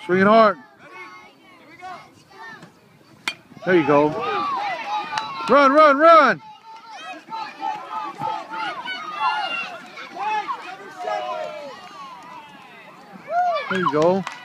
Swing it hard. There you go. Run, run, run. There you go.